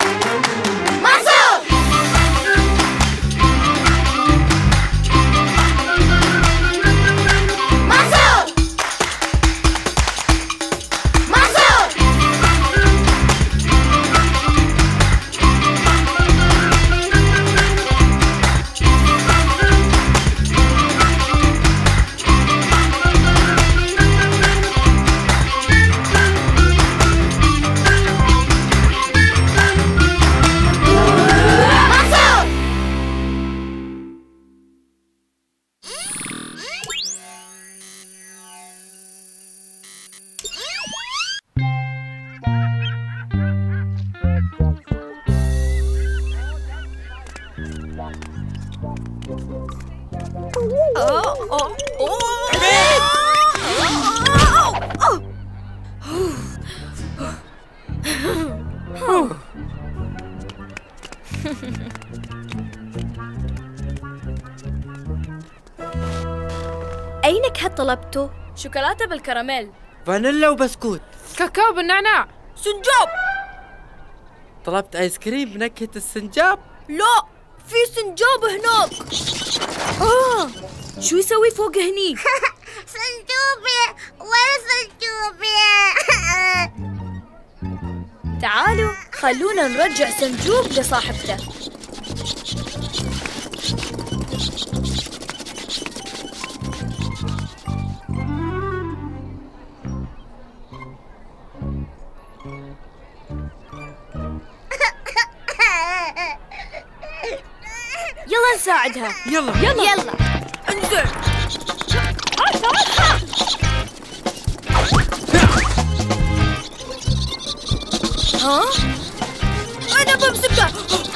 أي نكهة طلبته؟ شوكولاتة بالكراميل، فانيلا وبسكوت، كاكاو بالنعناع، سنجاب. طلبت آيس كريم بنكهة السنجاب؟ لا، في سنجاب هناك. شو يسوي فوق هني؟ سنجوبي، وين سنجوبي؟ تعالوا خلونا نرجع سنجوب لصاحبته. يلا نساعدها. يلا يلا انزل. ها؟ أنا بمسكها.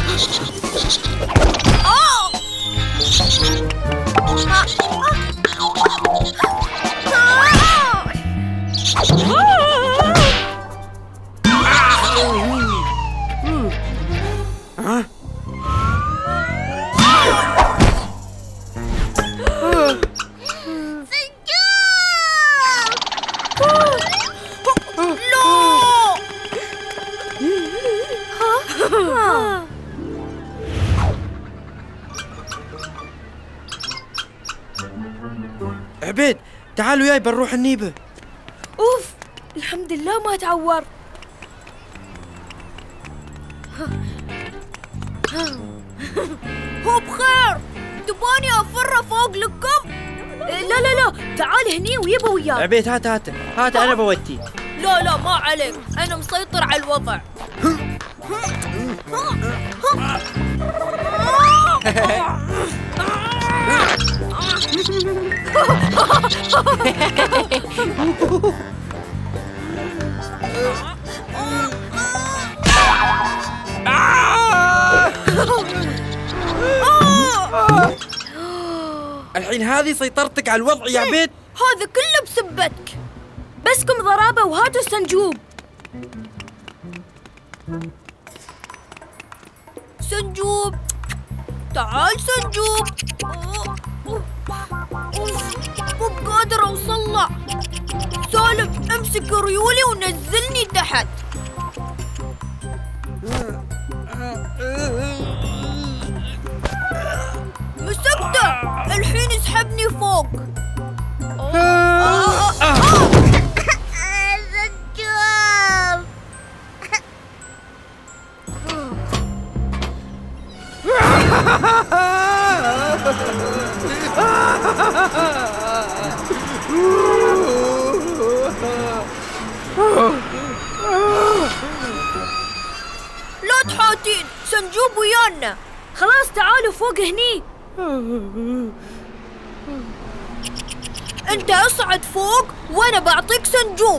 عبيد تعالوا ياي بنروح النيبة. أوف، الحمد لله ما تعور. هو بخير؟ تبوني أفر فوق لكم؟ لا لا لا، تعال هني ويبا وياك. عبيد هات أنا بوديك. لا لا ما عليك، أنا مسيطر على الوضع. الحين هذه سيطرتك على الوضع يا عبيد. هذا كله بسبتك. بسكم ضرابة وهاتوا السنجوب. سنجوب تعال سنجوب. مو بقادر اوصل له. سالم امسك ريولي ونزلني تحت. مسكته، الحين اسحبني فوق. سنجوب. لا تحاتين، سنجوب ويانا. خلاص تعالوا فوق هني. انت اصعد فوق وانا بعطيك سنجوب.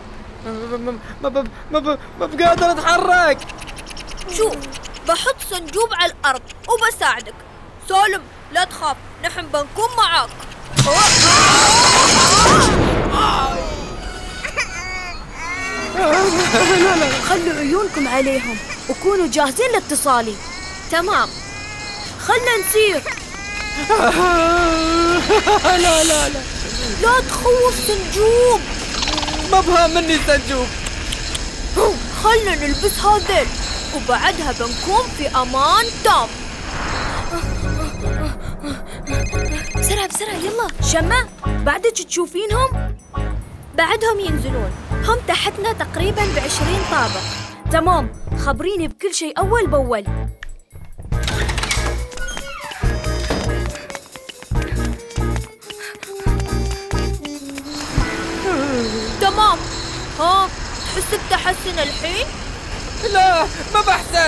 ما بقادر اتحرك. شوف، بحط سنجوب على الارض وبساعدك. سالم لا تخاف، نحن بنكون معاك. خلوا عيونكم عليهم وكونوا جاهزين لاتصالي. تمام، خلنا نسير. لا لا لا لا تخوف سنجوب. ما بها مني سنجوب. خلنا نلبس هذيل وبعدها بنكون في أمان تام. بسرعة بسرعة يلا. شمة بعدك تشوفينهم؟ بعدهم ينزلون، هم تحتنا تقريباً ب20 طابق. تمام، خبريني بكل شيء أول بأول. تمام، ها تحس بتحسن الحين؟ لا ما بحسن.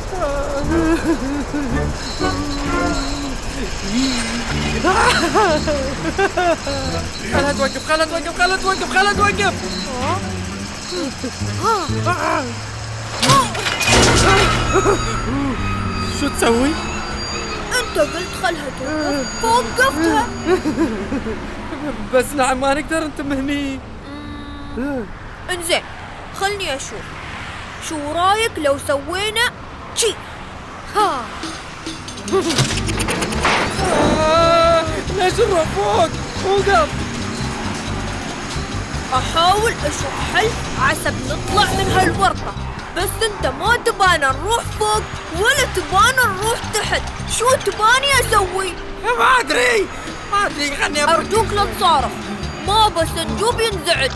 خلها توقف خلها توقف خلها توقف خلها توقف. شو تسوي؟ أنت قلت خلها توقف فوقفتها. بس نعم ما نقدر نتم هني. انزين خلني أشوف، شو رايك لو سوينا شي؟ ها ليش نروح فوق؟ وقف. أحاول أشوف حل عسب نطلع من هالورطة، بس أنت ما تبانا نروح فوق ولا تبانا نروح تحت. شو تباني أسوي؟ ما أدري خلني أرجوك لا تصارخ، ما بس نجوب ينزعج.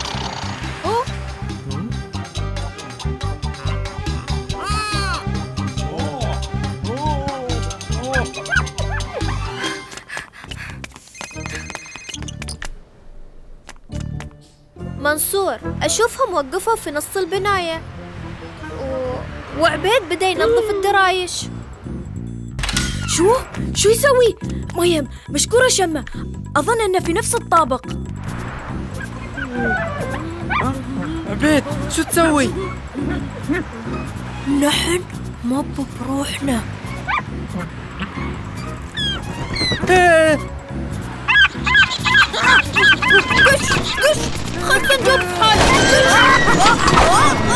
منصور أشوفهم وقفوا في نص البناية وعبيد بدأ ينظف الدرايش. شو يسوي؟ مريم مشكورة شمة، أظن أنه في نفس الطابق. عبيد شو تسوي؟ نحن ما بروحنا. قش خلنا نجوب في حالي.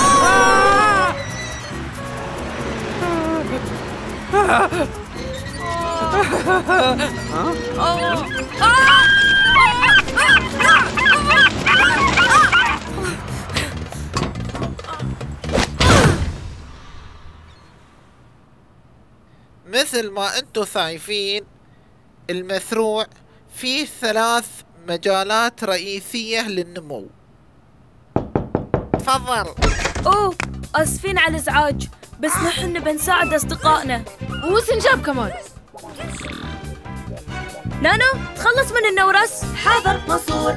مثل ما انتم شايفين المشروع فيه 3 مجالات رئيسية للنمو. تفضل. أوه آسفين على الإزعاج، بس نحن نبي نساعد أصدقائنا. وسنجاب كمان. نانو تخلص من النورس. حاضر منصور.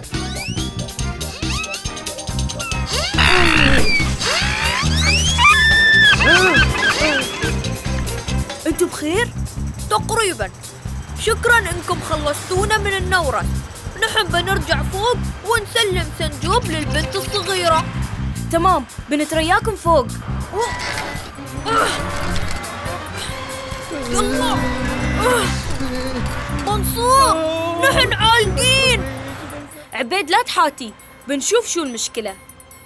انتوا بخير؟ تقريبا، شكرا انكم خلصتونا من النورس. نحن بنرجع فوق ونسلم سنجوب للبنت الصغيرة. تمام، بنترياكم فوق. يلا منصور، نحن عالقين. عبيد لا تحاتي، بنشوف شو المشكلة.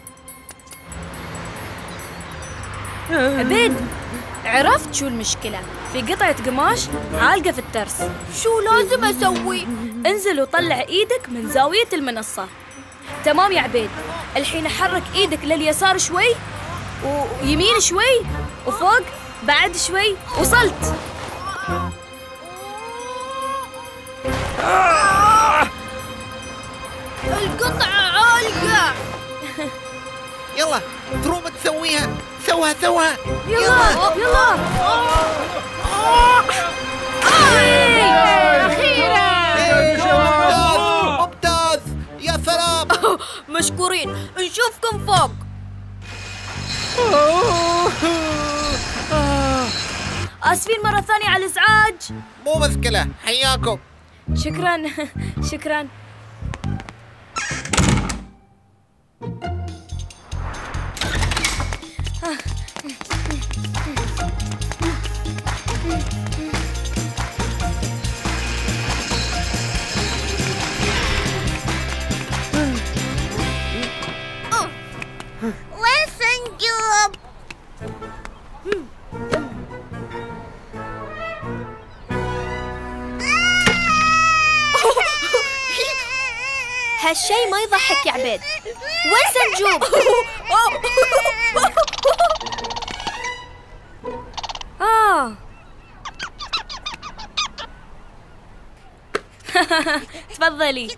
عبيد عرفت شو المشكلة، في قطعة قماش عالقة في الترس. شو لازم أسوي؟ انزل وطلع ايدك من زاوية المنصة. تمام يا عبيد، الحين حرك ايدك لليسار شوي ويمين شوي وفوق بعد شوي. وصلت. القطعة عالقة. يلا تروم تسويها. سوها يلا أخيرا. ممتاز يا سلام. مشكورين، نشوفكم فوق. آسفين مرة ثانية على الإزعاج. مو مشكلة، حياكم. شكرا. وين سنجوب؟ هالشي ما يضحك يا عبيد. وين سنجوب؟ تفضلي.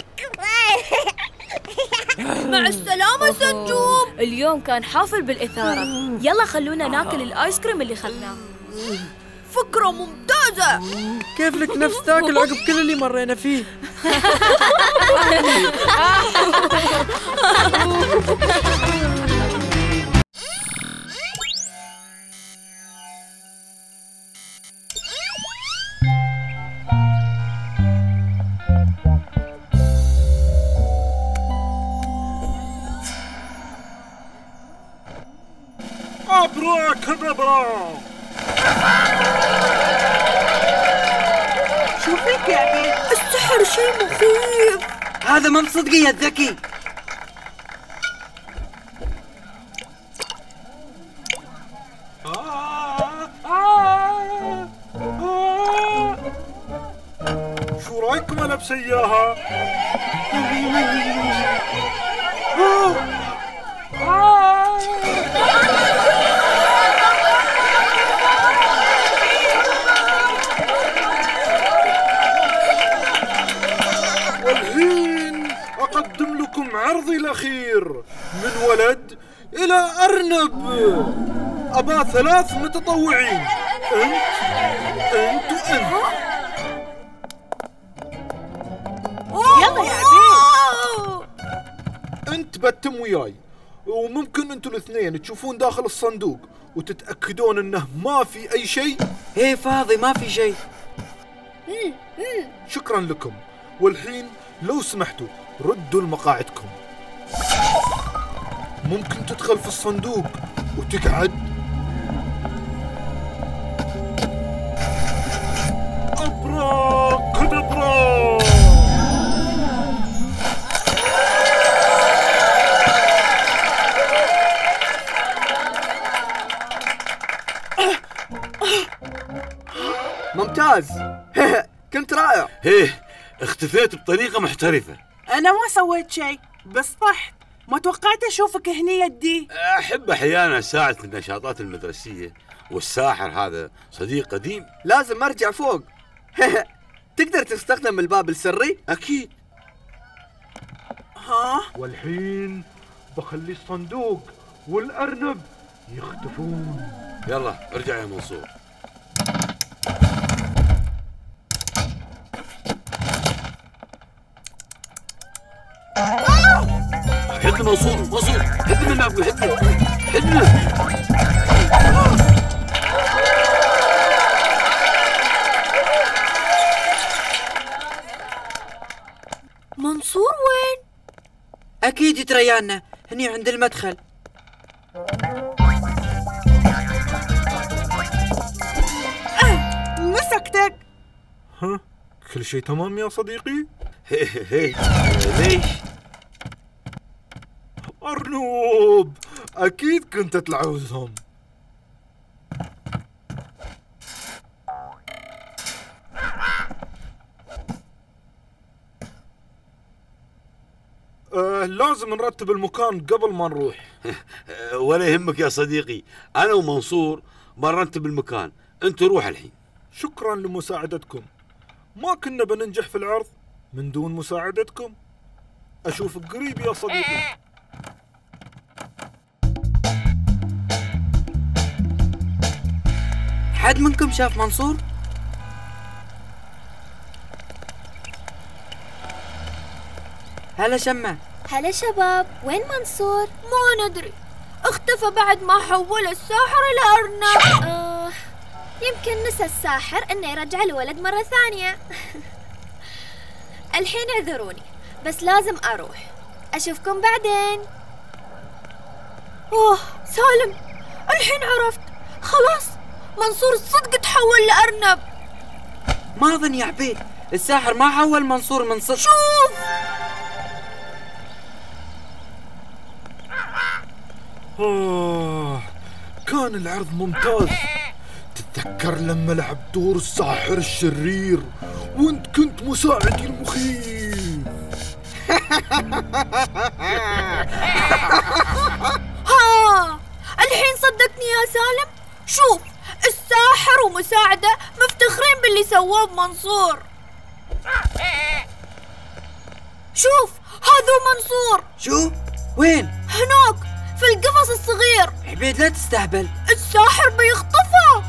مع السلامة سنجوم. اليوم كان حافل بالإثارة. يلا خلونا ناكل الآيس كريم اللي خذناه. فكرة ممتازة. كيف لك نفس تاكل عقب كل اللي مرينا فيه؟ أبراكادابرا. شو فيك يا عبيد؟ السحر شيء مخيف. هذا ما مصدقي يا الذكي. شو رايكم ألبس إياها؟ والحين أقدم لكم عرضي الأخير، من ولد إلى أرنب. أبا 3 متطوعين، أنت وأنت. يلا يا عبيد. أنت بتم وياي، وممكن أنتوا الاثنين تشوفون داخل الصندوق وتتأكدون أنه ما في أي شيء. هي فاضي ما في شيء. شكرا لكم. والحين لو سمحتوا ردوا لمقاعدكم. ممكن تدخل في الصندوق وتقعد. أبراكادابرا. ممتاز. كنت رائع. هيه، اختفيت بطريقة محترفة. أنا ما سويت شيء، بس طحت. ما توقعت أشوفك هني يدي. أحب أحيانا أساعد في النشاطات المدرسية، والساحر هذا صديق قديم. لازم أرجع فوق. تقدر تستخدم الباب السري؟ أكيد. ها؟ والحين بخلي الصندوق والأرنب يختفون. يلا ارجع يا منصور. حد منصور، حد من أقول حد من. منصور وين؟ أكيد يتريانا هني عند المدخل. مسكتك. ها؟ كل شيء تمام يا صديقي؟ هيه ليش؟ أرنوب، أكيد كنت تلعوزهم. لازم نرتب المكان قبل ما نروح. ولا يهمك يا صديقي، أنا ومنصور بنرتب المكان، أنت روح الحين. شكرا لمساعدتكم. ما كنا بننجح في العرض من دون مساعدتكم. أشوفك قريب يا صديقي. حد منكم شاف منصور؟ هلا شمة. هلا شباب، وين منصور؟ ما ندري، اختفى بعد ما حول الساحر إلى أرنب. يمكن نسى الساحر إنه يرجع الولد مرة ثانية. الحين اعذروني، بس لازم أروح. أشوفكم بعدين. سالم، الحين عرفت. خلاص، منصور صدق تحول لأرنب. ما أظن يا عبيد، الساحر ما حول منصور من صدق. شوف. كان العرض ممتاز. تتذكر لما لعب دور الساحر الشرير وانت كنت مساعدي المخيف؟ الحين صدقني يا سالم؟ شوف، الساحر ومساعده مفتخرين باللي سووه بمنصور. شوف، هذا منصور. شو؟ وين؟ هناك في القفص الصغير. عبيد لا تستهبل، الساحر بيخطفه.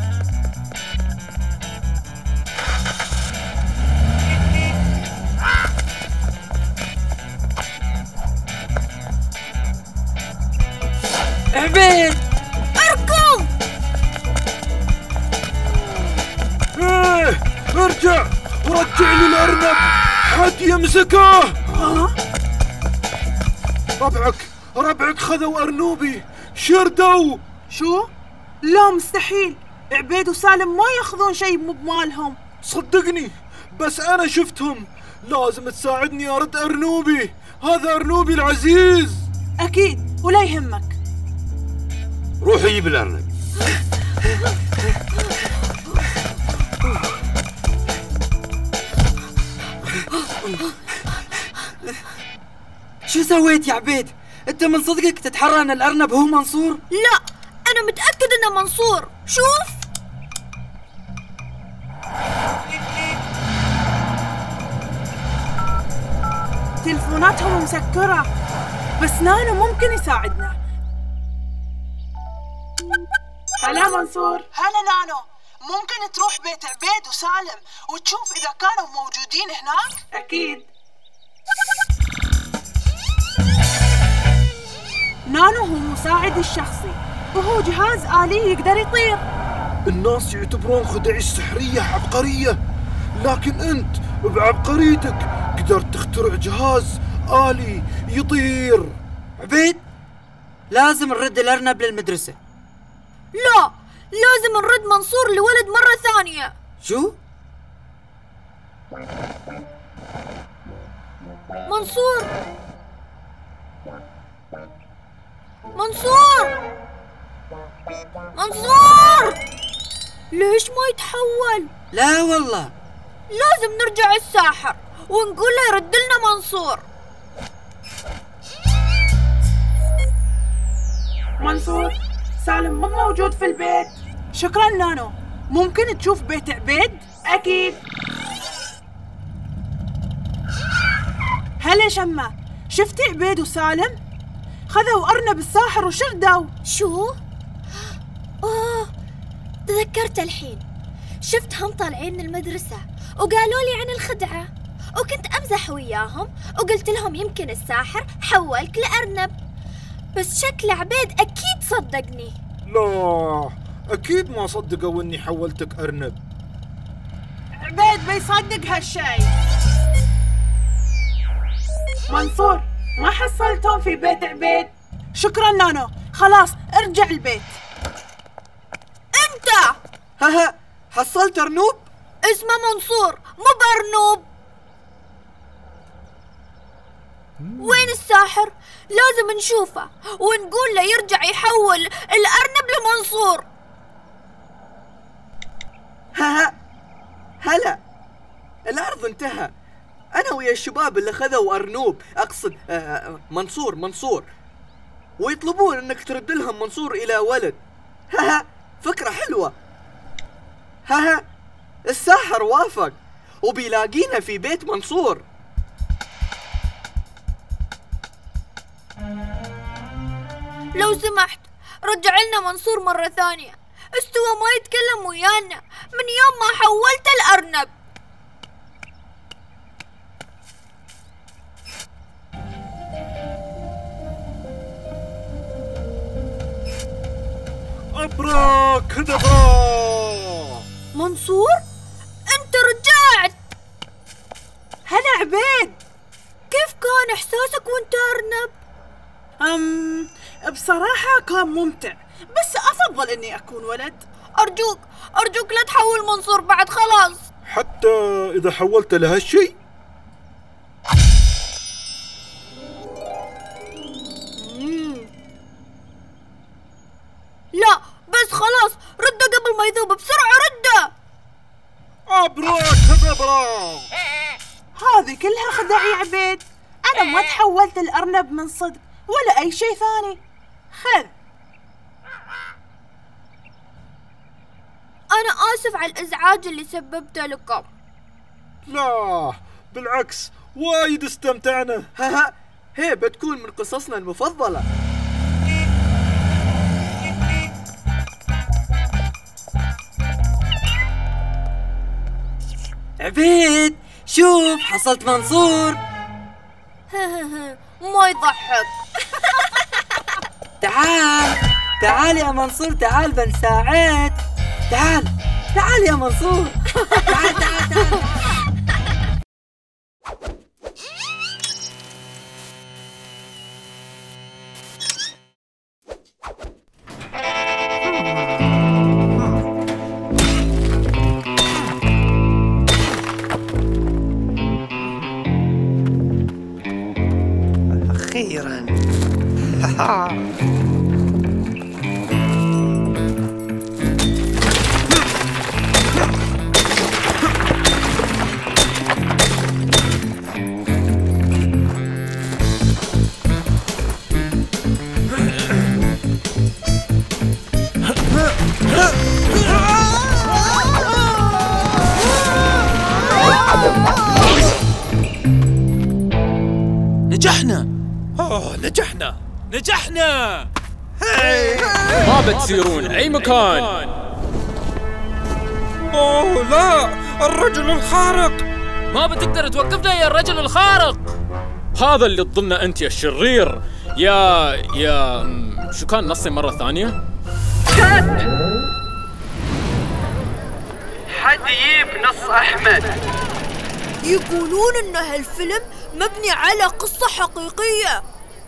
عبيد اركض. ارجع ورجع لي الأرنب، حد يمسكه. ربعك خذوا أرنوبي، شردوا. شو؟ لا مستحيل، عبيد وسالم ما ياخذون شيء مو بمالهم. صدقني، بس أنا شفتهم. لازم تساعدني أرد أرنوبي، هذا أرنوبي العزيز. أكيد، ولا يهمك. روح جيب الأرنب. شو سويت يا عبيد؟ انت من صدقك تتحرى ان الأرنب هو منصور؟ لا، أنا متأكد إنه منصور. شوف. تلفوناتهم مسكرة، بس نانو ممكن يساعدنا. هلا منصور. هلا نانو، ممكن تروح بيت عبيد وسالم وتشوف إذا كانوا موجودين هناك؟ أكيد. نانو هو مساعد الشخصي، وهو جهاز آلي يقدر يطير. الناس يعتبرون خدعي السحرية عبقرية، لكن أنت بعبقريتك قدرت تخترع جهاز آلي يطير. عبيد، لازم نرد الأرنب للمدرسة. لا، لازم نرد منصور لولد مرة ثانية. شو؟ منصور. ليش ما يتحول؟ لا والله، لازم نرجع الساحر ونقول له يرد لنا منصور. منصور، سالم مو موجود في البيت. شكرا نانو، ممكن تشوف بيت عبيد؟ أكيد. هلا شمة، شفتي عبيد وسالم؟ خذوا أرنب الساحر وشردوا. شو؟ تذكرت الحين، شفتهم طالعين من المدرسة وقالوا لي عن الخدعة، وكنت أمزح وياهم وقلت لهم يمكن الساحر حولك لأرنب، بس شكل عبيد أكيد صدقني. لا، أكيد ما صدقوا إني حولتك أرنب. عبيد بيصدق هالشي. منصور، ما حصلتهم في بيت عبيد؟ شكرا نانو، خلاص ارجع البيت. انت ها حصلت أرنوب؟ اسمه منصور مو بأرنوب. وين الساحر؟ لازم نشوفه ونقول له يرجع يحول الأرنب لمنصور. هلا، العرض انتهى. أنا ويا الشباب اللي خذوا أرنوب، أقصد منصور، ويطلبون إنك ترد لهم منصور إلى ولد. فكرة حلوة. الساحر وافق وبيلاقينا في بيت منصور. لو سمحت رجع لنا منصور مرة ثانية. استوى ما يتكلم ويانا من يوم ما حولت الأرنب. أبراكدابرا. منصور، أنت رجعت. هلا عبيد، كيف كان إحساسك وأنت أرنب؟ بصراحة كان ممتع، بس أفضل إني أكون ولد. أرجوك لا تحول منصور بعد، خلاص. حتى إذا حولت لهالشيء؟ لا بس خلاص، رده قبل ما يذوب، بسرعة رده. أبراكدابرا. هذه كلها خدع يا عبيد، أنا ما تحولت الأرنب من صدق ولا أي شيء ثاني. خذ. آسف على الإزعاج اللي سببته لكم. لا بالعكس، وايد استمتعنا. ها هي بتكون من قصصنا المفضلة. عبيد شوف حصلت منصور. ما يضحك. تعال يا منصور، تعال بنساعد. تعال يا منصور. تعال. أخيرا. نجحنا. ما بتسيرون أي مكان. أوه لا، الرجل الخارق. ما بتقدر توقفنا يا الرجل الخارق. هذا اللي تظنه أنت يا الشرير. يا شو كان نصي مرة ثانية؟ حد يجيب نص أحمد. يقولون إن هالفيلم مبني على قصة حقيقية.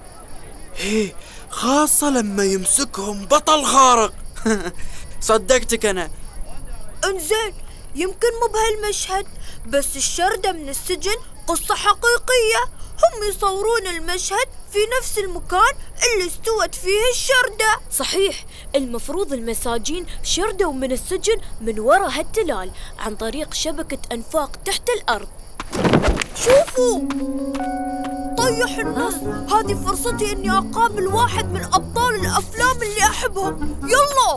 خاصة لما يمسكهم بطل خارق. صدقتك أنا. انزين، يمكن مو بهالمشهد، بس الشردة من السجن قصة حقيقية. هم يصورون المشهد في نفس المكان اللي استوت فيه الشردة. صحيح، المفروض المساجين شردوا من السجن من وراء هالتلال عن طريق شبكة أنفاق تحت الأرض. شوفوا، طيح النص. هذه فرصتي اني اقابل واحد من ابطال الافلام اللي احبهم. يلا.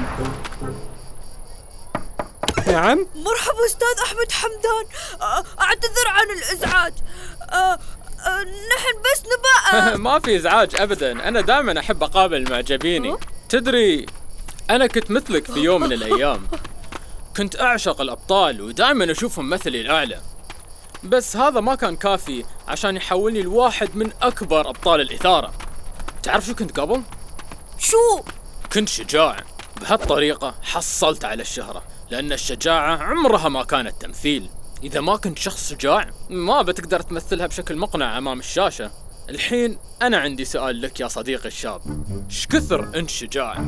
نعم. مرحبا استاذ احمد حمدان، اعتذر عن الازعاج. نحن بس نبقى ما في ازعاج ابدا، انا دائما احب اقابل معجبيني. تدري انا كنت مثلك في يوم من الايام، كنت اعشق الابطال ودائما اشوفهم مثلي الاعلى، بس هذا ما كان كافي عشان يحولني لواحد من أكبر أبطال الإثارة. تعرف شو كنت قبل؟ شو؟ كنت شجاع. بهالطريقة حصلت على الشهرة، لأن الشجاعة عمرها ما كانت تمثيل. إذا ما كنت شخص شجاع ما بتقدر تمثلها بشكل مقنع أمام الشاشة. الحين أنا عندي سؤال لك يا صديقي الشاب، إيش كثر أنت شجاع؟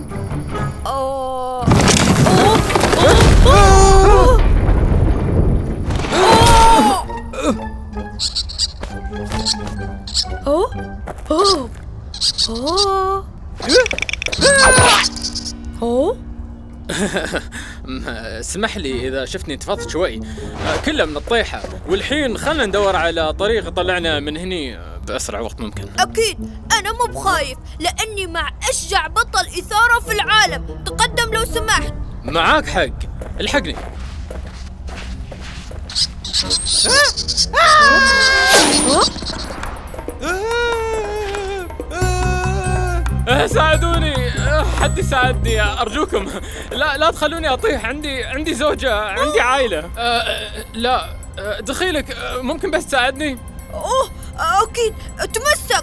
اسمح لي إذا شفتني انتفضت شوي، كله من الطيحة، والحين خلنا ندور على طريق يطلعنا من هني بأسرع وقت ممكن. أكيد أنا مو بخايف، لأني مع أشجع بطل إثارة في العالم. تقدم لو سمحت. معاك حق، الحقني. ساعدوني، حد يساعدني أرجوكم. لا تخلوني أطيح، عندي زوجة، عندي عائلة. لا دخيلك، ممكن بس تساعدني؟ أكيد، تمسك.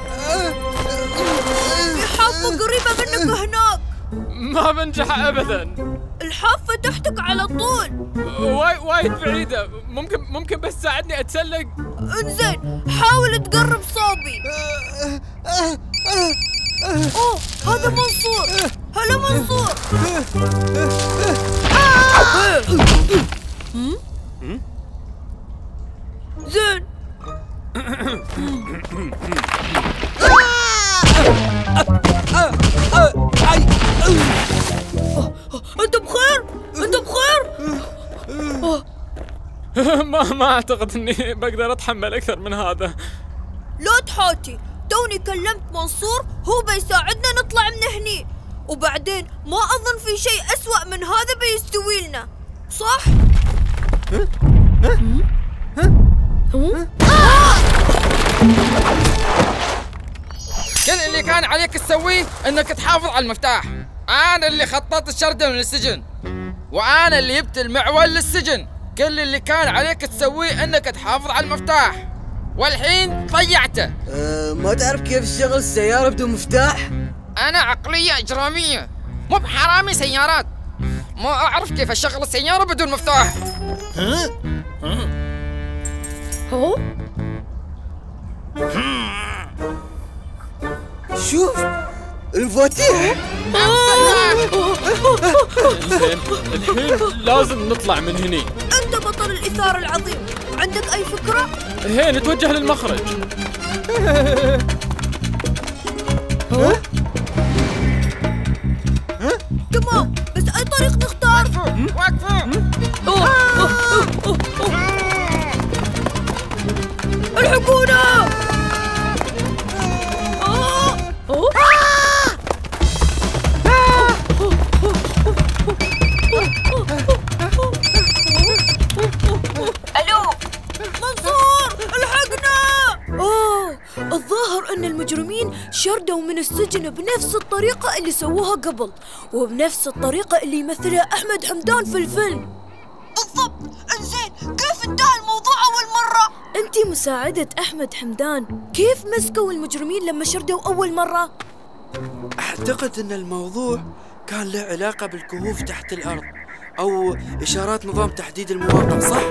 في حافة قريبة منك هناك. ما بنجح أبدا. الحافة تحتك على طول. وايد بعيدة، ممكن بس تساعدني أتسلق؟ انزين، حاول تقرب صوبي. هذا منصور. هلا منصور. زين. انت بخير؟ ما اعتقد اني بقدر اتحمل اكثر من هذا. لا تحاتي، توني كلمت منصور، هو بيساعدنا نطلع من هني، وبعدين ما اظن في شيء اسوأ من هذا بيستوي لنا. صح؟ كل اللي كان عليك تسويه انك تحافظ على المفتاح. انا اللي خططت الشردة من السجن، وانا اللي جبت المعول للسجن. كل اللي كان عليك تسويه انك تحافظ على المفتاح، والحين ضيعته. ما تعرف كيف تشغل السيارة بدون مفتاح؟ انا عقلية اجرامية، مو بحرامي سيارات. ما اعرف كيف اشغل السيارة بدون مفتاح. شوف المفاتيح. زين، الحين لازم نطلع من هني. أنت بطل الإثارة العظيم، عندك أي فكرة؟ هي نتوجه للمخرج. تمام، بس أي طريق نختار؟ الحقونا! ألو منصور، الحقنا! الظاهر أن المجرمين شردوا من السجن بنفس الطريقة اللي سووها قبل، وبنفس الطريقة اللي يمثلها أحمد حمدان في الفيلم. بالضبط. إنزين، كيف انتهى الموضوع أول مرة؟ أنتي مساعدة أحمد حمدان، كيف مسكوا المجرمين لما شردوا أول مرة؟ أعتقد أن الموضوع كان له علاقة بالكهوف تحت الأرض أو إشارات نظام تحديد المواقع، صح؟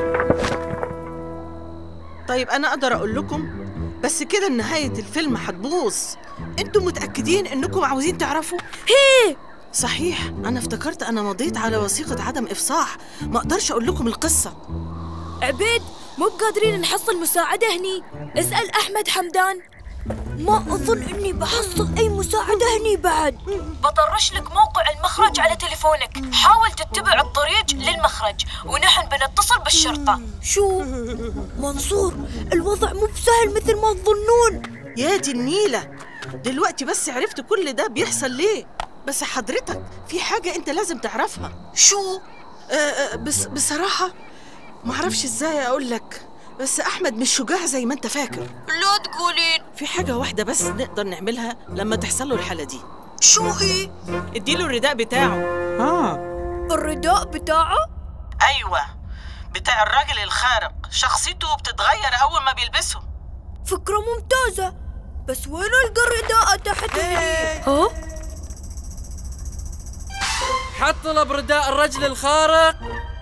طيب أنا أقدر أقول لكم، بس كده نهاية الفيلم حتبوظ. أنتم متأكدين إنكم عاوزين تعرفوا؟ هي صحيح، أنا افتكرت أنا مضيت على وثيقة عدم إفصاح، ما أقدرش أقول لكم القصة. عبيد، مو بقادرين نحصل مساعدة هني. اسأل أحمد حمدان. ما أظن إني بحصل أي مساعدة هني بعد. بطرش لك موقع المخرج على تليفونك، حاول تتبع الطريق للمخرج ونحن بنتصل بالشرطة. شو؟ منصور، الوضع مو بسهل مثل ما تظنون. يا دي النيلة، دلوقتي بس عرفت كل ده بيحصل ليه. بس حضرتك في حاجة أنت لازم تعرفها. شو؟ بس بصراحة معرفش إزاي أقول لك، بس أحمد مش شجاع زي ما أنت فاكر. لا تقولين. في حاجة واحدة بس نقدر نعملها لما تحصل له الحالة دي. شو هي؟ اديله الرداء بتاعه. الرداء بتاعه؟ أيوة، بتاع الراجل الخارق. شخصيته بتتغير أول ما بيلبسه. فكرة ممتازة، بس وين ألقى الرداء تحت هني؟ حط له برداء الرجل الخارق.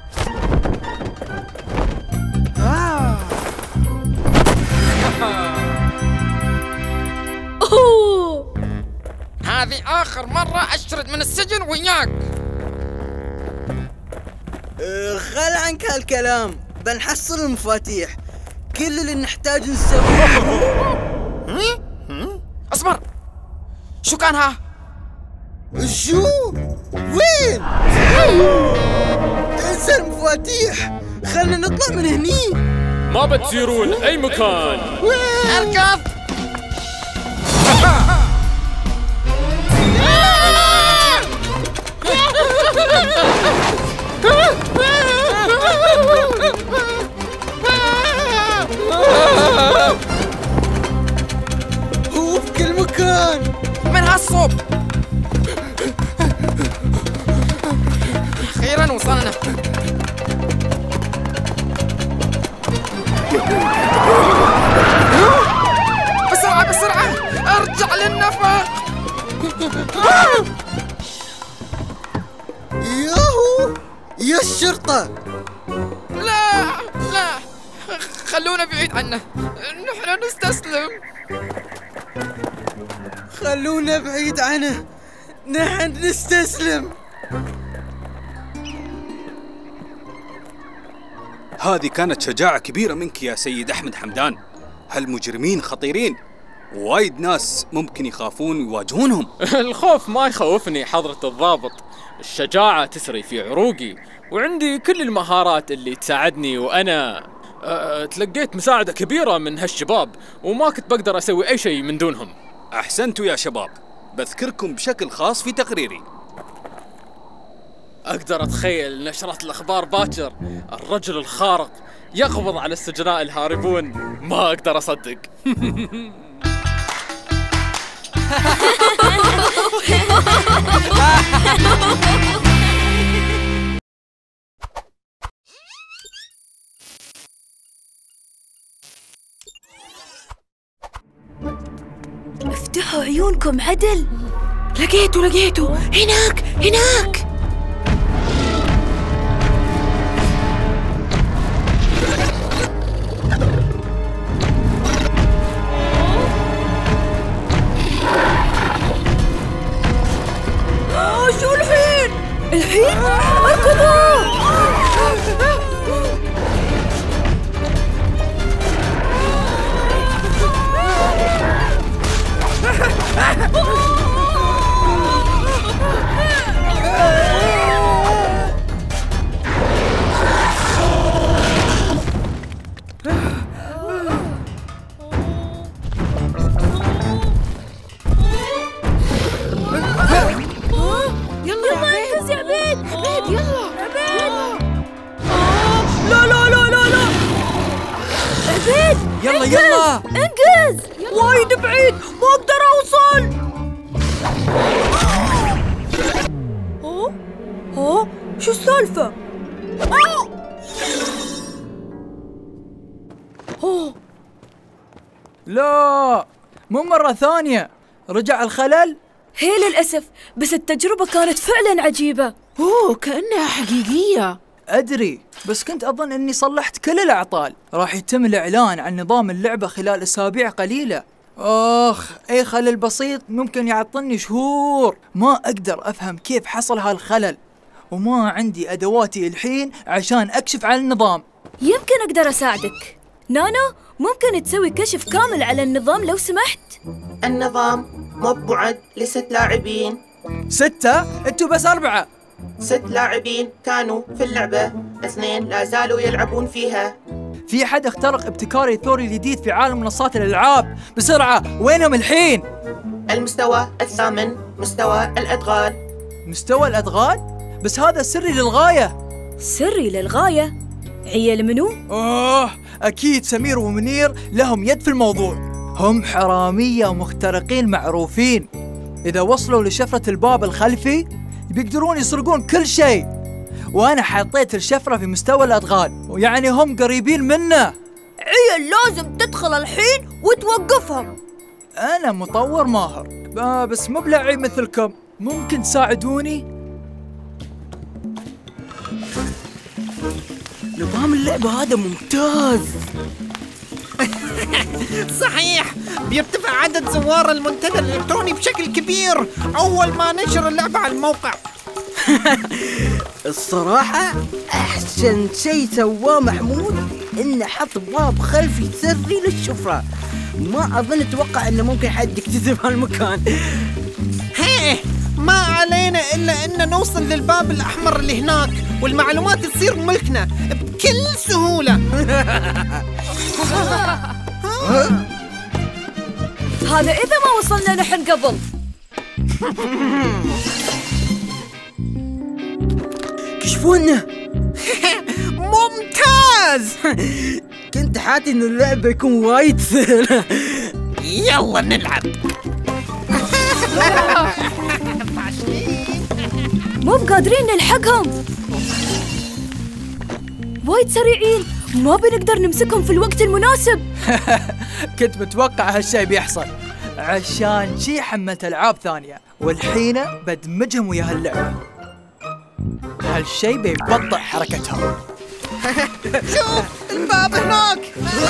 هذه آخر مرة أشرد من السجن وياك. خل عنك هالكلام، بنحصل المفاتيح. كل اللي نحتاج نسويه. اصبر، شو كان ها؟ شو؟ وين؟ انسى المفاتيح، خلنا نطلع من هني. ما بتسيرون أي مكان. اركض. هو في كل مكان. من هالصوب. أخيراً وصلنا. بسرعة بسرعة، ارجع للنفق. ياهو، يا الشرطة. لا لا، خلونا بعيد عنه، نحن نستسلم. خلونا بعيد عنه، نحن نستسلم. هذه كانت شجاعة كبيرة منك يا سيد أحمد حمدان. هالمجرمين خطيرين، وايد ناس ممكن يخافون يواجهونهم. الخوف ما يخوفني حضرة الضابط، الشجاعة تسري في عروقي، وعندي كل المهارات اللي تساعدني، وأنا تلقيت مساعدة كبيرة من هالشباب، وما كنت بقدر أسوي أي شيء من دونهم. أحسنتوا يا شباب، بذكركم بشكل خاص في تقريري. أقدر أتخيل نشرات الأخبار باكر الرجل الخارق يقبض على السجناء الهاربون. ما أقدر أصدق. افتحوا عيونكم عدل. لقيته هناك. شو الحين اركضوا. يلا انقذ. وايد بعيد ما اقدر اوصل. شو السالفة؟ لا مو مرة ثانية، رجع الخلل؟ هي للأسف، بس التجربة كانت فعلا عجيبة. كأنها حقيقية. أدري، بس كنت أظن أني صلحت كل الأعطال. راح يتم الإعلان عن نظام اللعبة خلال أسابيع قليلة. أي خلل بسيط ممكن يعطلني شهور. ما أقدر أفهم كيف حصل هالخلل، وما عندي أدواتي الحين عشان أكشف عن النظام. يمكن أقدر أساعدك. نانو، ممكن تسوي كشف كامل على النظام لو سمحت؟ النظام مبعد ل6 لاعبين. 6؟ أنتوا بس 4. 6 لاعبين كانوا في اللعبة، 2 لا زالوا يلعبون فيها. في حد اخترق ابتكار الثوري الجديد في عالم منصات الألعاب. بسرعة، وينهم الحين؟ المستوى الثامن، مستوى الأدغال. مستوى الأدغال؟ بس هذا سري للغاية. سري للغاية؟ عيال منو؟ أكيد سمير ومنير لهم يد في الموضوع. هم حرامية ومخترقين معروفين. إذا وصلوا لشفرة الباب الخلفي بيقدرون يسرقون كل شيء، وأنا حطيت الشفرة في مستوى الأدغال، ويعني هم قريبين منه. عيال لازم تدخل الحين وتوقفهم. أنا مطور ماهر، بس مو بلعيب مثلكم. ممكن تساعدوني؟ نظام اللعبة هذا ممتاز. صحيح، بيرتفع عدد زوار المنتدى الإلكتروني بشكل كبير أول ما نشر اللعبة على الموقع. الصراحة أحسن شيء سواه محمود إنه حط باب خلفي سري للشفرة. ما أظن أتوقع إنه ممكن حد يكتشف هالمكان. ما علينا إلا إن نوصل للباب الأحمر اللي هناك، والمعلومات تصير ملكنا بكل سهولة. هذا إذا ما وصلنا نحن قبل. كشفونا. ممتاز. كنت حاتي إن اللعبة يكون وايد سهلة. يلا نلعب. مو بقادرين نلحقهم، وايد سريعين، ما بنقدر نمسكهم في الوقت المناسب. كنت متوقع هالشي بيحصل، عشان شي حملت ألعاب ثانية، والحين بدمجهم ويا هاللعبة. هالشي بيبطئ حركتهم. شوف الباب هناك.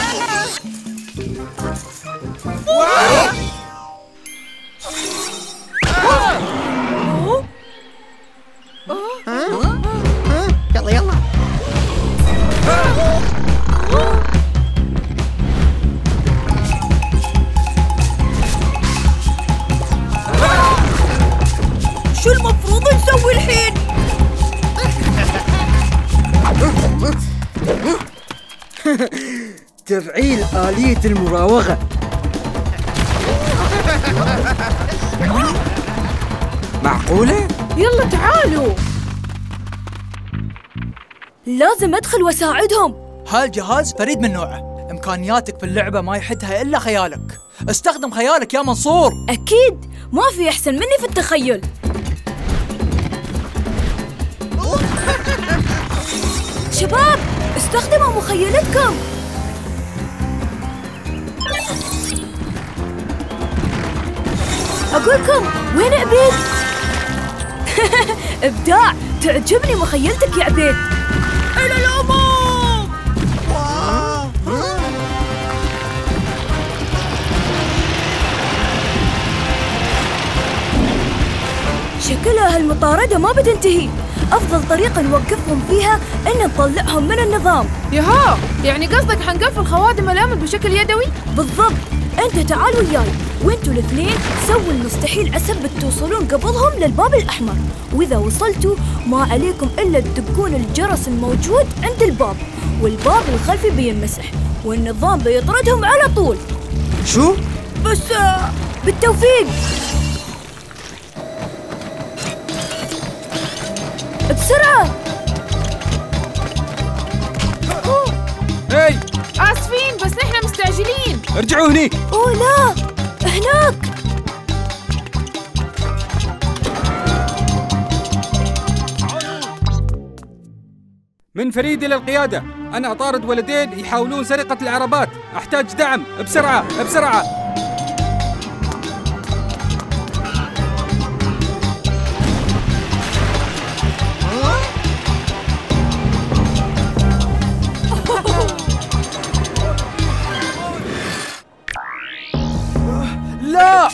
يلا شو المفروض نسوي الحين؟ تفعيل آلية المراوغة. معقولة؟ يلا تعالوا. لازم أدخل وأساعدهم. هالجهاز فريد من نوعه، إمكانياتك في اللعبة ما يحدها إلا خيالك. استخدم خيالك يا منصور. أكيد، ما في أحسن مني في التخيل. شباب، استخدموا مخيلتكم. أقولكم وين عبيد؟ إبداع، تعجبني مخيلتك يا عبيد. إلى الأمام. شكلها هالمطاردة ما بتنتهي. أفضل طريقة نوقفهم فيها إن نطلعهم من النظام. ياها، يعني قصدك حنقفل خوادم الأمن بشكل يدوي؟ بالضبط. أنت تعال وياي، وأنتوا الاثنين سووا المستحيل عسى توصلون قبلهم للباب الأحمر، وإذا وصلتوا ما عليكم إلا تدقون الجرس الموجود عند الباب، والباب الخلفي بينمسح، والنظام بيطردهم على طول. شو؟ بس بالتوفيق. بسرعة. هاي آسفين بس نحن مستعجلين. ارجعوا هني. أوه لا، هناك. من فريد إلى القيادة، أنا أطارد ولدين يحاولون سرقة العربات، أحتاج دعم بسرعة بسرعة. لا.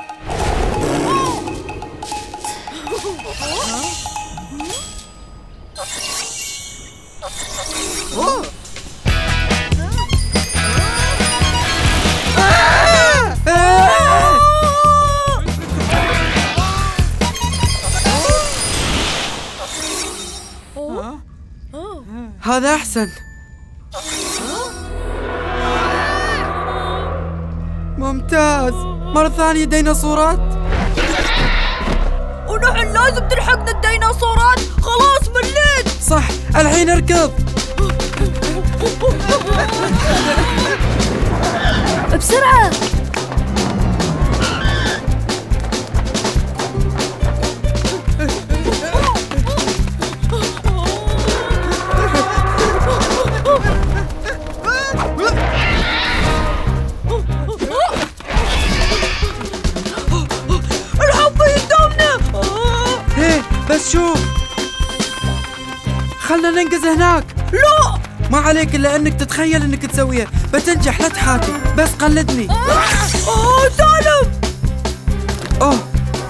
هذا أحسن. ممتاز. مرة ثانية ديناصورات. ونحن لازم تلحقنا الديناصورات. خلاص مليت. صح، الحين اركض. بسرعة. بس شوف، خلنا ننقز هناك. لا، ما عليك إلا أنك تتخيل أنك تسويها، بتنجح. لا تحاتي، بس قلدني. سالم. أوه،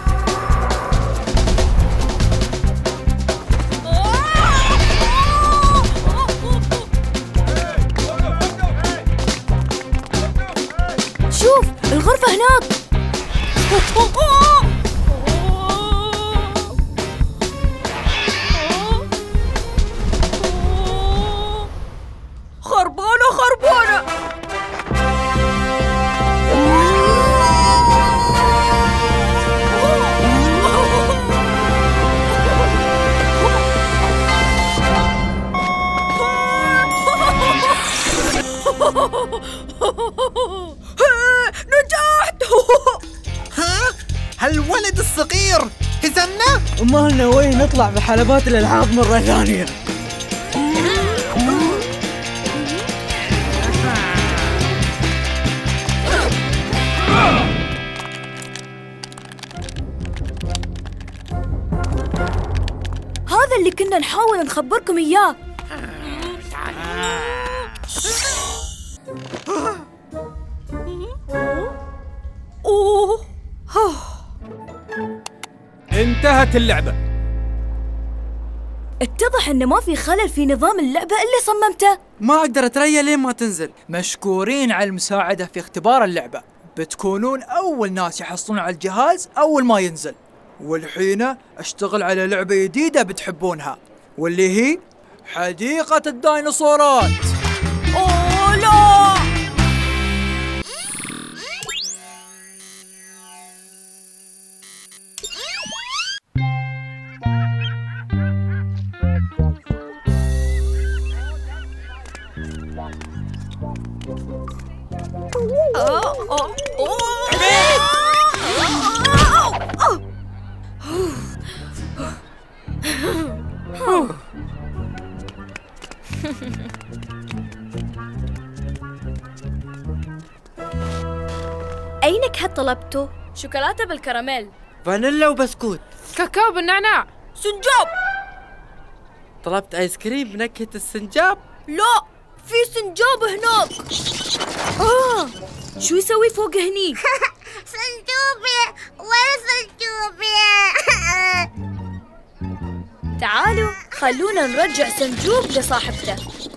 شوف الغرفة هناك. خربانة خربانة. نجحت. ها؟ هالولد الصغير هزمنا؟ وما ناويين نطلع بحلبات الألعاب مرة ثانية. هذا اللي كنا نحاول نخبركم إياه. انتهت اللعبة. اتضح إن ما في خلل في نظام اللعبة اللي صممته. ما أقدر أتريا لين ما تنزل. مشكورين على المساعدة في اختبار اللعبة. بتكونون أول ناس يحصلون على الجهاز أول ما ينزل. والحين أشتغل على لعبة جديدة بتحبونها، واللي هي حديقة الديناصورات. أوه لا. أي نكهة طلبته؟ شوكولاتة بالكراميل. فانيلا وبسكوت. كاكاو بالنعناع. سنجاب. طلبت آيس كريم بنكهة السنجاب؟ لا، في سنجاب هناك. شو يسوي فوق هني؟ سنجوبي، وين سنجوبي؟ تعالوا خلونا نرجع سنجوب لصاحبته.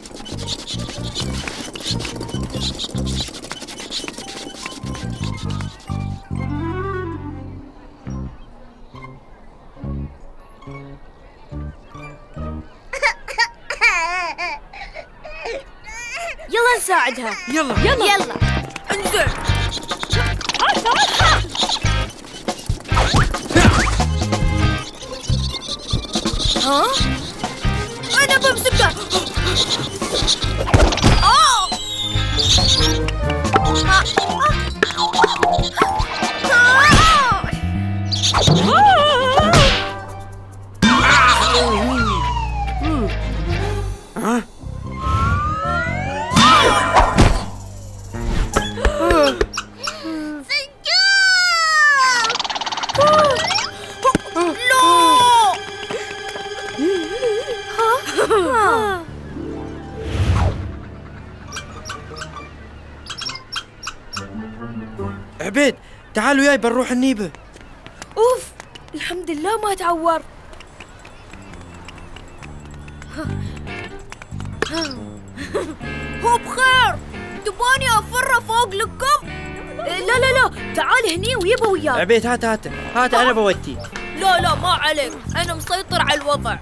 يلا نساعدها. يلا يلا انزل. ها؟ أنا بمسكها. عبيد تعالوا ياي بنروح النيبة. اوف، الحمد لله ما تعور. هو بخير. تبوني أفر فوق لكم؟ لا لا لا، تعال هني ويبا وياك. عبيد هات أنا بوديك. لا ما عليك، أنا مسيطر على الوضع.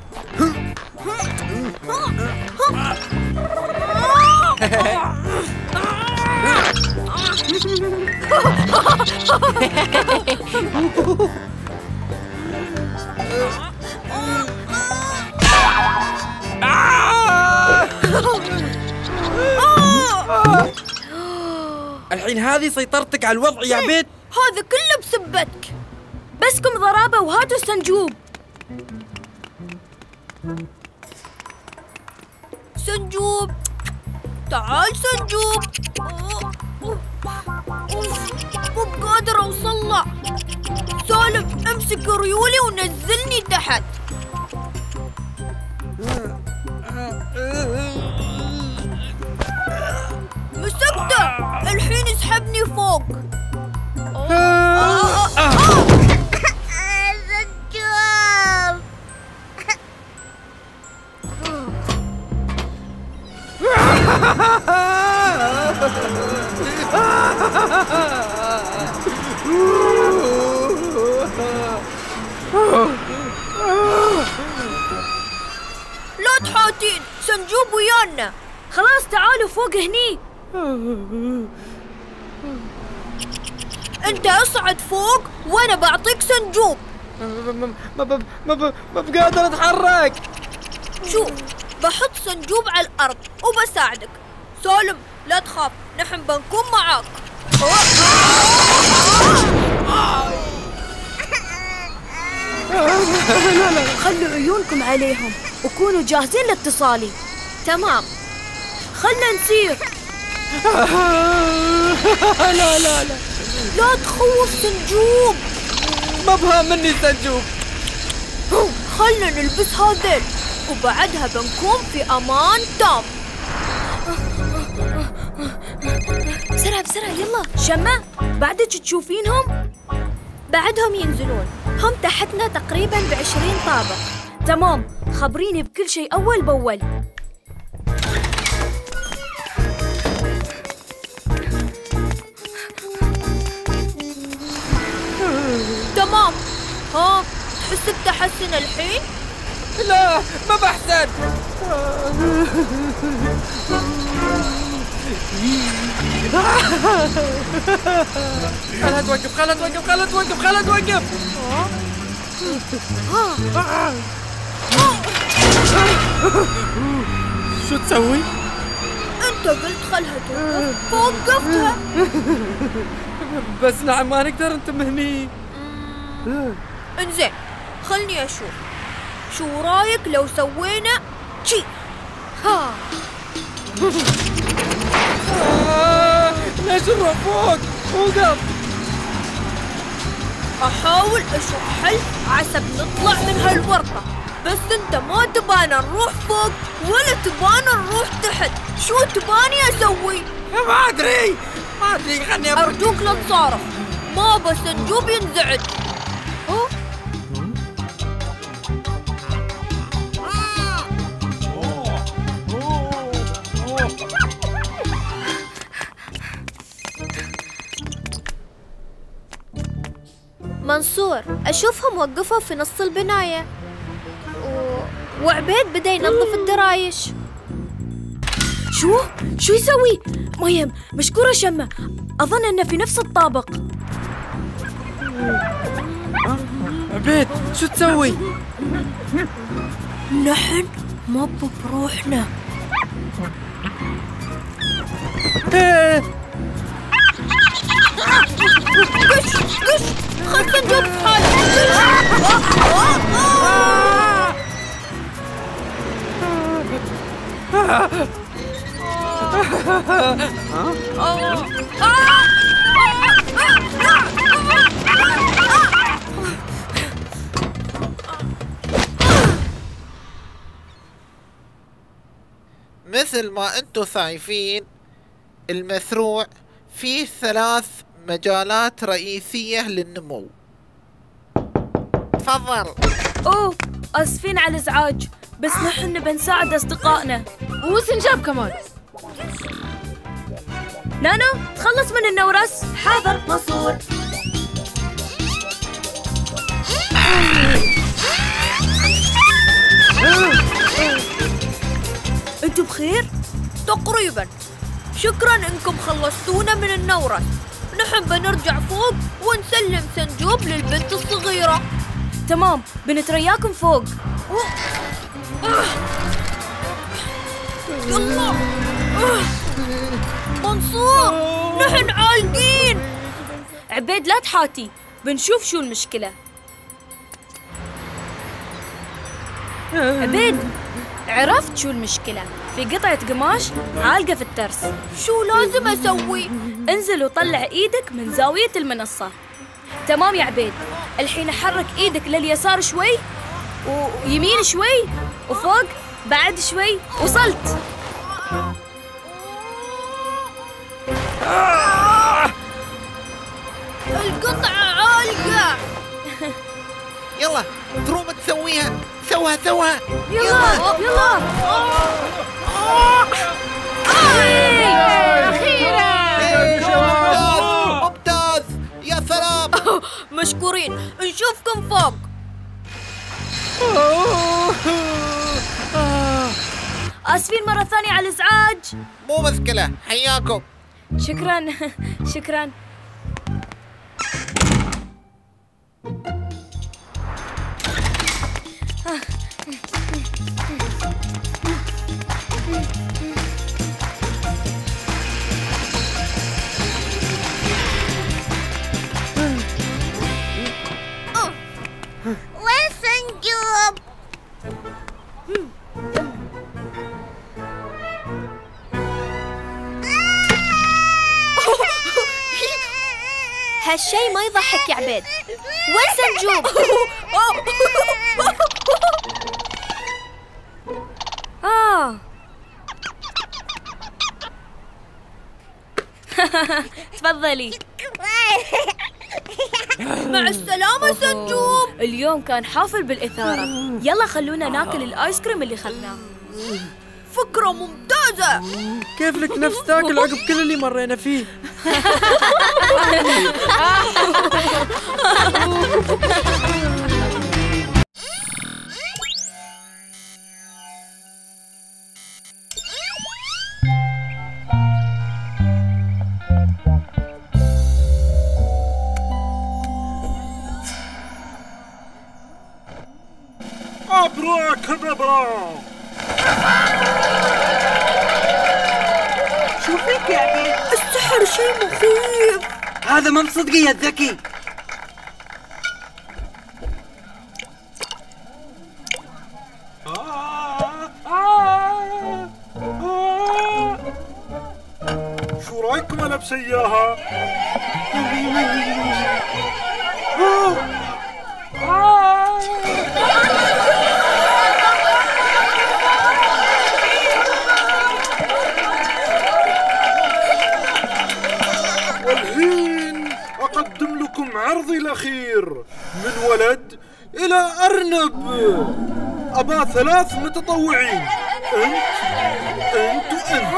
الحين هذه سيطرتك على الوضع يا عبيد. هذا كله بسبتك. بسكم ضرابة وهاتوا السنجوب. سنجوب، تعال سنجوب. مو بقادر اوصل. سالم امسك ريولي ونزلني تحت. مسكته، الحين اسحبني فوق. سنجوب. لا تحاتين، سنجوب ويانا. خلاص تعالوا فوق هني. انت اصعد فوق وانا بعطيك سنجوب. ما بقادر اتحرك. شوف، بحط سنجوب على الارض وبساعدك. سالم لا تخاف، نحن بنكون معاك. خلوا عيونكم عليهم وكونوا جاهزين لاتصالي. تمام، خلنا نسير. لا تخوف سنجوب. ما بها مني سنجوب. خلنا نلبس هذيل وبعدها بنكون في امان تام. بسرعة يلا. شمة، بعدك تشوفينهم؟ بعدهم ينزلون. هم تحتنا تقريبا ب20 طابق. تمام، خبريني بكل شيء أول بأول. تمام. ها، تحس بتحسن الحين؟ لا ما بحسن. خلها توقف. شو تسوي؟ انت قلت خلها توقف، فوقفتها. بس ما نقدر نتم هني. انزين، خلني اشوف. شو رايك لو سوينا شي؟ ها ليش نروح فوق؟ وقف. احاول اشوف حل عسى نطلع من هالورطة، بس انت ما تبانا نروح فوق ولا تبانا نروح تحت. شو تباني اسوي؟ ما ادري خلني ارجوك لا تصارخ، ما بس نجوب ينزعج. منصور أشوفهم وقفوا في نص البناية وعبيد بدأ ينظف الدرايش. شو يسوي؟ مريم مشكورة شمة، أظن أنه في نفس الطابق. عبيد شو تسوي؟ نحن ما بروحنا. قش خلنا نجوب في مثل ما انتم شايفين المشروع فيه 3 مجالات رئيسية للنمو. تفضل. آسفين على الإزعاج، بس نحن نبي نساعد أصدقائنا. وسنجاب كمان. نانو تخلص من النورس. حاضر منصور. انتوا بخير؟ تقريبا. شكرا انكم خلصتونا من النورس. نحن بنرجع فوق ونسلم سنجوب للبنت الصغيرة. تمام، بنترياكم فوق. يلا منصور، نحن عالقين. عبيد لا تحاتي، بنشوف شو المشكلة. عبيد عرفت شو المشكلة، في قطعة قماش عالقة في الترس. شو لازم أسوي؟ انزل وطلع إيدك من زاوية المنصة. تمام يا عبيد، الحين حرك إيدك لليسار شوي ويمين شوي وفوق بعد شوي. وصلت. القطعة عالقة. يلا تروم تسويها. سوها يلا. أخيرا. ممتاز يا سلام. مشكورين، نشوفكم فوق. آسفين مرة ثانية على الإزعاج. مو مشكلة، حياكم. شكرا. وين سنجوب؟ هالشي ما يضحك يا عبيد. وين سنجوب؟ تفضلي. مع السلامة سنجوب. اليوم كان حافل بالإثارة. يلا خلونا ناكل الآيس كريم اللي خذناه. فكرة ممتازة. كيف لك نفس تاكل عقب كل اللي مرينا فيه؟ أبراكادابرا. شو فيك يا عبيد؟ السحر شيء مخيف. هذا ما مصدقي يا الذكي. رايكم البس اياها؟ والحين اقدم لكم عرضي الاخير، من ولد الى ارنب. ابا 3 متطوعين، انت وانت.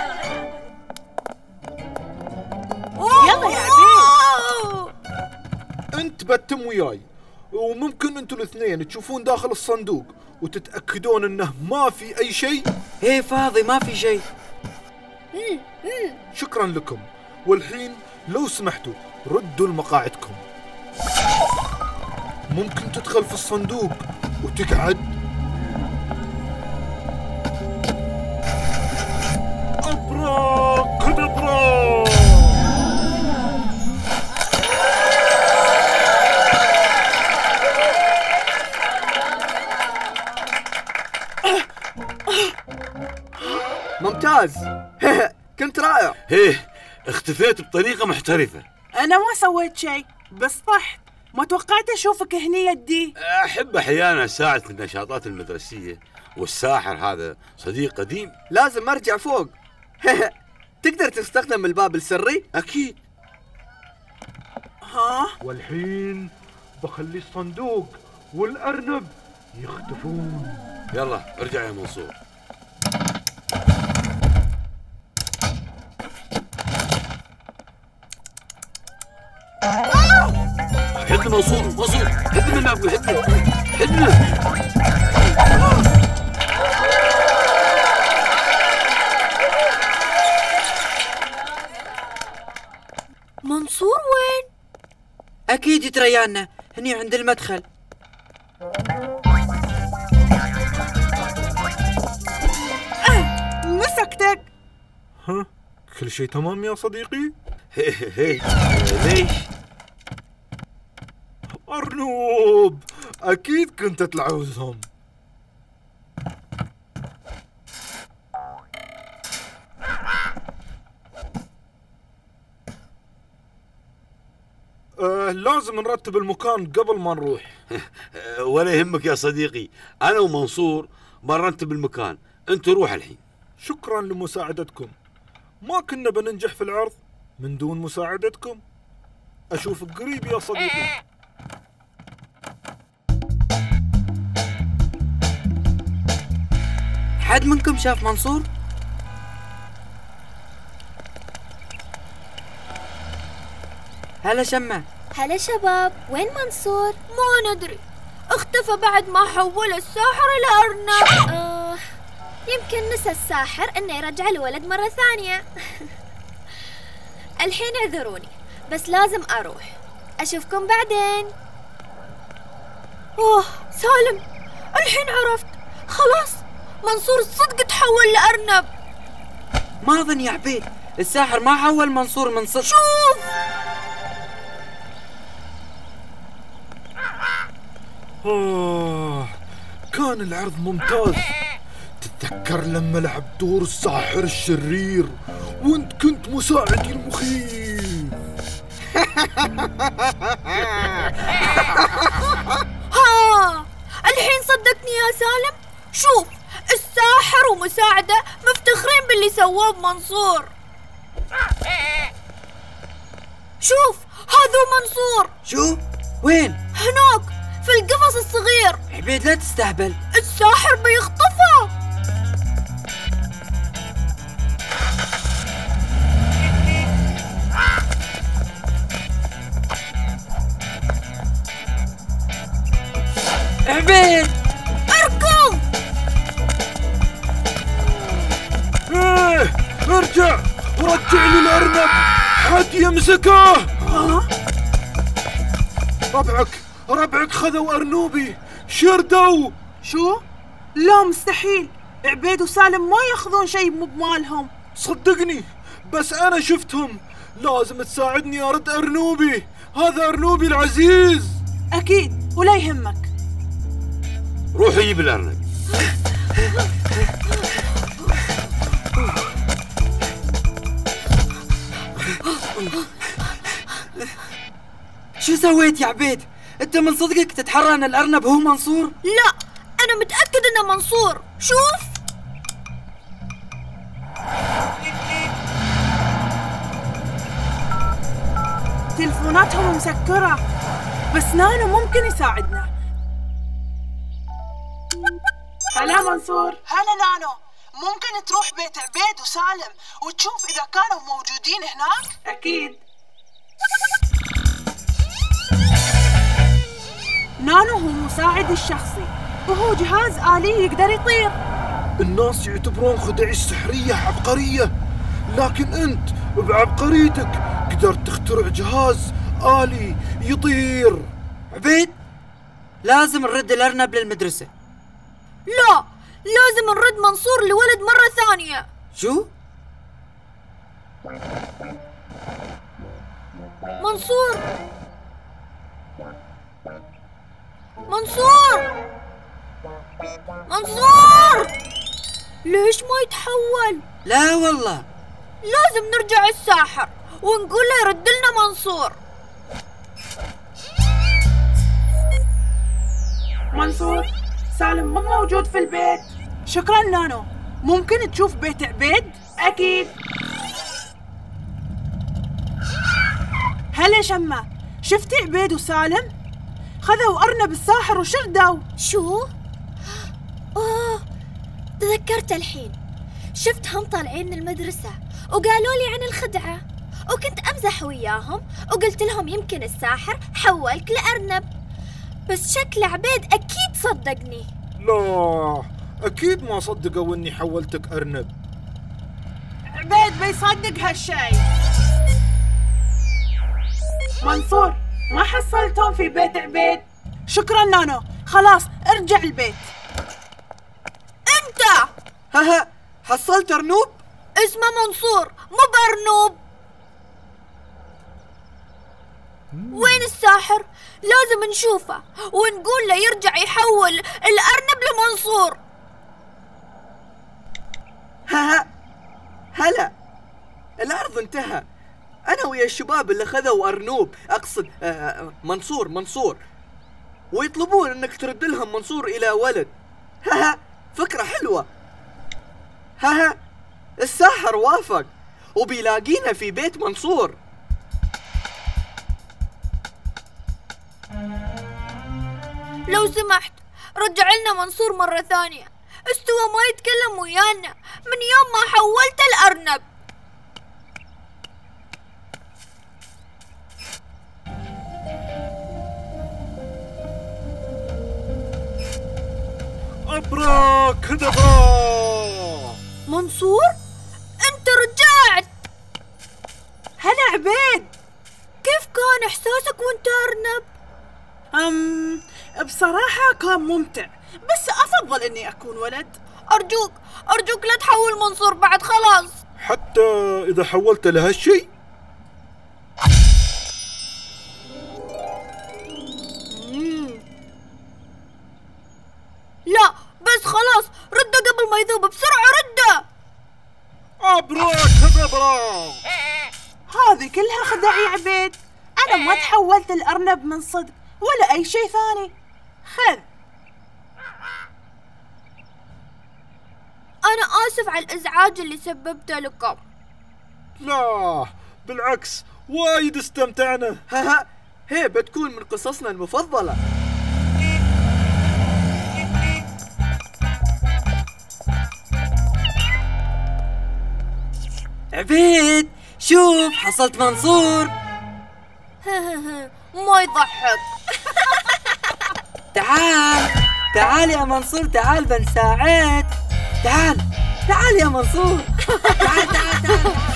يلا يا عبيد. انت بتم وياي، وممكن انتوا الاثنين تشوفون داخل الصندوق وتتأكدون انه ما في اي شيء. ايه فاضي، ما في شيء. شكرا لكم. والحين لو سمحتوا ردوا لمقاعدكم. ممكن تدخل في الصندوق وتقعد. أبراكادابرا. ممتاز. كنت رائع. هيه، اختفيت بطريقة محترفة. أنا ما سويت شيء، بس طحت. ما توقعت أشوفك هني يدي. أحب أحيانا أساعد في النشاطات المدرسية، والساحر هذا صديق قديم. لازم أرجع فوق. تقدر تستخدم الباب السري؟ أكيد. ها؟ والحين بخلي الصندوق والأرنب يختفون. يلا ارجع يا منصور. حد منصور، حد من أبوي، حد منصور وين؟ أكيد يتريانا هني عند المدخل. مسكتك. ها؟ كل شيء تمام يا صديقي؟ هي ليش؟ أرنوب، أكيد كنت تلعوزهم. لازم نرتب المكان قبل ما نروح. ولا يهمك يا صديقي، أنا ومنصور بنرتب المكان، أنت روح الحين. شكرا لمساعدتكم. ما كنا بننجح في العرض من دون مساعدتكم. أشوفك قريب يا صديقي. حد منكم شاف منصور؟ هلا شمة. هلا شباب، وين منصور؟ ما ندري، اختفى بعد ما حول الساحر إلى أرنب. يمكن نسى الساحر إنه يرجع الولد مرة ثانية. الحين اعذروني، بس لازم أروح. أشوفكم بعدين. سالم، الحين عرفت. خلاص، منصور صدق تحول لأرنب. ما أظن يا عبيد، الساحر ما حول منصور من صدق. شوف. كان العرض ممتاز. تتذكر لما لعب دور الساحر الشرير وانت كنت مساعدي المخيف؟ الحين صدقني يا سالم. شوف، الساحر ومساعده مفتخرين باللي سووه بمنصور. شوف، هذا منصور. شو؟ وين؟ هناك في القفص الصغير. عبيد لا تستهبل، الساحر بيخطفه. عبيد اركض. ارجع ورجع لي الأرنب. حد يمسكه. ربعك خذوا أرنوبي، شردوا. شو؟ لا مستحيل، عبيد وسالم ما ياخذون شيء مو بمالهم. صدقني، بس أنا شفتهم. لازم تساعدني أرد أرنوبي، هذا أرنوبي العزيز. أكيد، ولا يهمك. روح جيب الأرنب. سويت يا عبيد؟ انت من صدقك تتحرى ان الارنب هو منصور؟ لا، انا متأكد انه منصور. شوف. تلفوناتهم مسكرة، بس نانو ممكن يساعدنا. هلا منصور. هلا نانو، ممكن تروح بيت عبيد وسالم وتشوف إذا كانوا موجودين هناك؟ أكيد. نانو هو مساعدي الشخصي، وهو جهاز آلي يقدر يطير. الناس يعتبرون خدعي السحرية عبقرية، لكن أنت بعبقريتك قدرت تخترع جهاز آلي يطير. عبيد، لازم نرد الأرنب للمدرسة. لا، لازم نرد منصور لولد مرة ثانية. شو؟ منصور منصور منصور، ليش ما يتحول؟ لا والله، لازم نرجع الساحر ونقول له يرد لنا منصور. منصور، سالم مو موجود في البيت. شكرا نانو، ممكن تشوف بيت عبيد؟ أكيد. هلا شمة، شفتي عبيد وسالم؟ خذوا أرنب الساحر وشردوا. شو؟ تذكرت الحين، شفتهم طالعين من المدرسة وقالوا لي عن الخدعة، وكنت أمزح وياهم وقلت لهم يمكن الساحر حولك لأرنب، بس شكل عبيد أكيد صدقني. لا، أكيد ما صدقوا إني حولتك أرنب. عبيد بيصدق هالشي. منصور، ما حصلتهم في بيت عبيد؟ شكرا نانو، خلاص ارجع البيت. انت ها حصلت أرنوب؟ اسمه منصور مو بأرنوب. وين الساحر؟ لازم نشوفه ونقول له يرجع يحول الأرنب لمنصور. هلا، العرض انتهى. أنا ويا الشباب اللي خذوا أرنوب، أقصد منصور، ويطلبون إنك ترد لهم منصور إلى ولد. فكرة حلوة. الساحر وافق وبيلاقينا في بيت منصور. لو سمحت رجع لنا منصور مرة ثانية. استوى ما يتكلم ويانا من يوم ما حولت الأرنب. أبراكدابرا. منصور، أنت رجعت. هلا عبيد، كيف كان إحساسك وأنت أرنب؟ بصراحة كان ممتع، بس أفضل إني أكون ولد. أرجوك لا تحول منصور بعد، خلاص. حتى إذا حولت لهالشيء؟ لا بس خلاص، رده قبل ما يذوب، بسرعة رده. أبراكدابرا. هذه كلها خدع يا عبيد، أنا ما تحولت الأرنب من صدق ولا أي شيء ثاني. خذ. أنا آسف على الإزعاج اللي سببته لكم. لا بالعكس، وايد استمتعنا. هي بتكون من قصصنا المفضلة. عبيد، شوف حصلت منصور. ما يضحك. تعال يا منصور، تعال بنساعد. تعال يا منصور. تعال.